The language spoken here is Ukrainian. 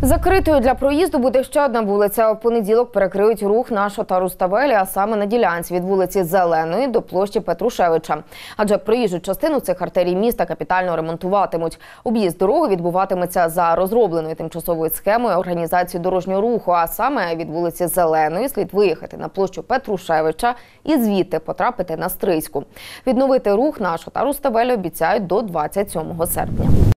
Закритою для проїзду буде ще одна вулиця. В понеділок перекриють рух на Шота-Руставелі, а саме на ділянці від вулиці Зеленої до площі Петрушевича. Адже проїжджу частину цих артерій міста капітально ремонтуватимуть. Об'їзд дороги відбуватиметься за розробленою тимчасовою схемою організації дорожнього руху, а саме від вулиці Зеленої слід виїхати на площу Петрушевича і звідти потрапити на Стрийську. Відновити рух на Шота-Руставелі обіцяють до 27 серпня.